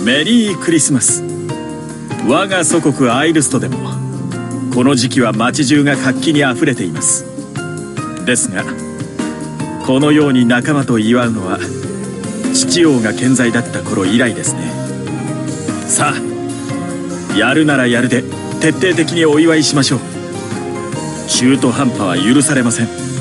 メリークリスマス。我が祖国アイルストでもこの時期は街中が活気にあふれています。ですがこのように仲間と祝うのは父王が健在だった頃以来ですね。さあ、やるならやるで徹底的にお祝いしましょう。中途半端は許されません。